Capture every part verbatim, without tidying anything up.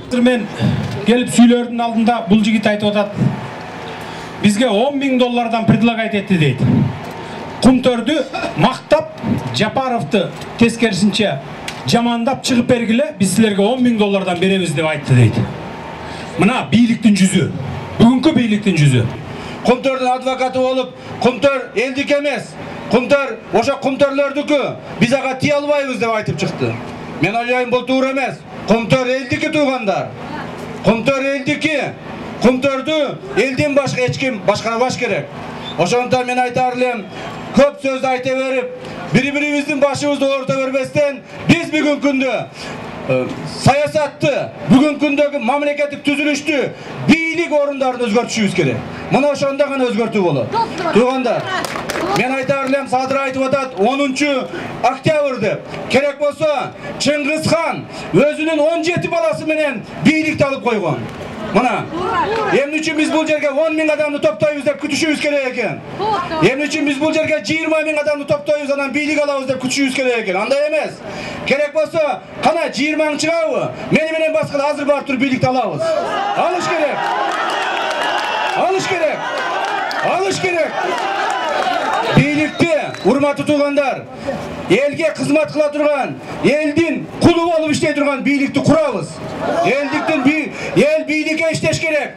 Men gelip süйлөрдүн алдында бул жигит айтып атат. Бизге он миң доллардан предлагать этти дейт. Кумтөрдү мактап, Жапаровду тескерисинче жамандап чыгып бергиле, биз силерге он миң доллардан беребиз деп айтты дейт. Мына бийликтин жүзү. Бүгүнкү бийликтин жүзү. Кумтөрдүн адвокаты болуп, Кумтөр элдик эмес. Кумтөр ошо кумтөрлөрдүкү. Биз ага тие албайбыз деп айтып чыкты. Мен ойлойм бул туура эмес. Кумтөр элдики туугандар. Кумтөр элдики. Кумтөрдү элден башка эч ким башкарбаш керек. Ошондон мен айтар элем, көп сөз айта берип, бири-бирибиздин башыбызды оорута бербестен, биз бүгүнкү күндө саясатты, бүгүнкү күндөгү мамлекеттик түзүлүштү, бийлик орундарын өзгөртүшүбүз керек. Мына ошондо гана өзгөртүү болот. Туугандар, мен айтар элем, Садыр айтып атат, онунчу октябрь деп. Керек болсо, Чыңгыз хан өзүнүн он жети баласы менен бийликти алып койгон. Мына, эмне үчүн биз бул жерге он миң адамды топтойбуз деп күтүшүбүз керек экен. Эмне үчүн биз бул жерге жыйырма миң адамды топтойбуз, анан бийлик алабыз деп күтүшүбүз керек экен. Андай эмес. Керек болсо, кана жыйырма миң чыгабы? Мени менен башка азыр барып туруп бийликти алабыз. Алыш керек. Алыш керек. Алыш керек. Бийликти, урматтуу туугандар, элге кызмат кыла турган, элдин кулу болуп иштей турган бийликти курабыз. Элдиктин би, эл бийликке иштеш керек.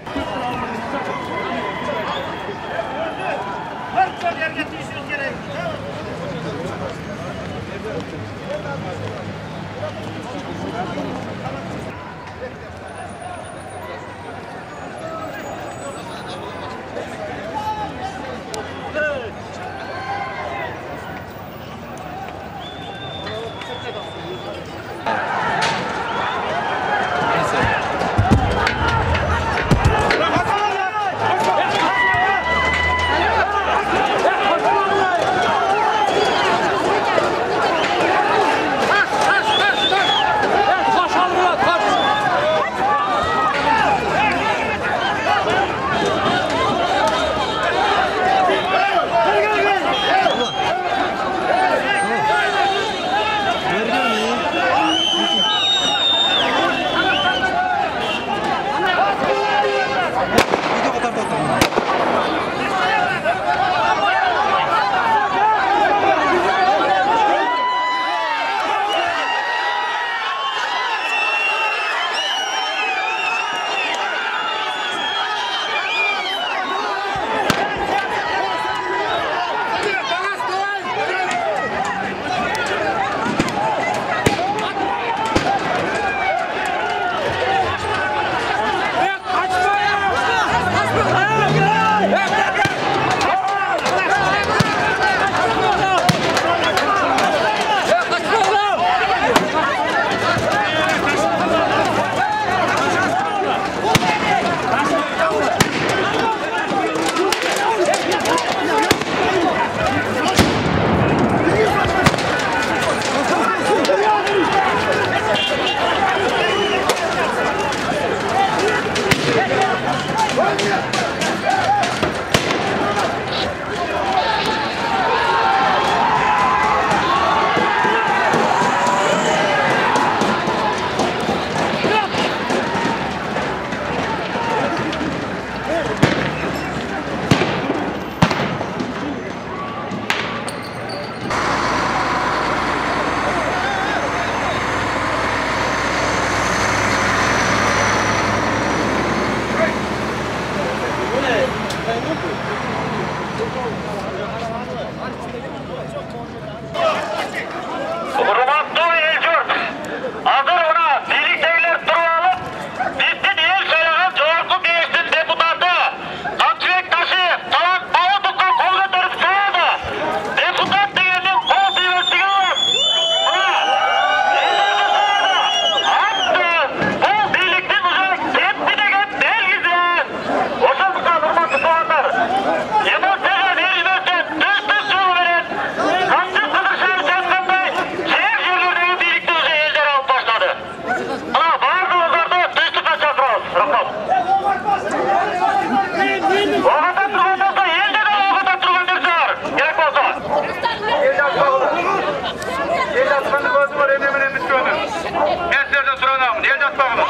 oynatmağına.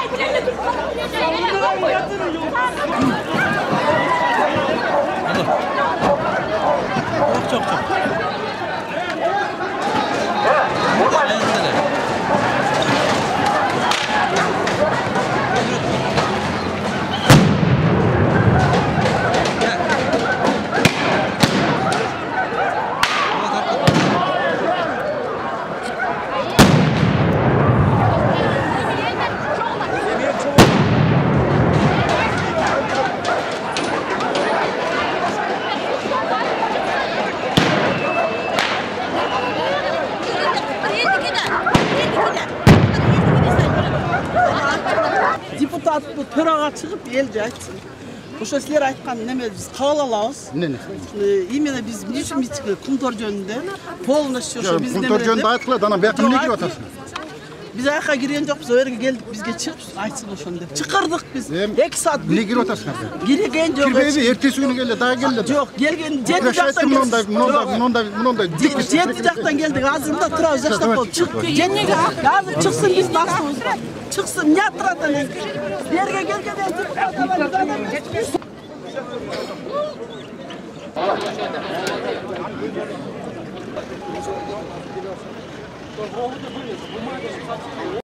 Çok çok çok. Депутат bu törağa çıkıp elce aytsın. Oşo sizler aytkan neme biz kabul alabız. Ne ne? Imene biz niçin mitikle kumtor jönünde polnoş oşo biz Kuntor jönde ayttılar, dana bu yakın ne giriyor otasın? Biz ayakka giren jokpuz, o yerge geldik bizge çıkıp aytsın oşonu dep. Çıkırdık biz. iki saat Ne giriyor otasın? giregen jok. Kirbeyi ertesi günü geldi, daha geldi. Yok, gelgen yedi Kıraş jaktan ettim bundan, bundan, bundan, bundan da dik bir yedi jaktan geldik. Hazır da turabız yaşta bol. Çık, yedi hazır çıksın biz nasılız? Çıksın, ne yatıradan? Yerge gelgeden депутат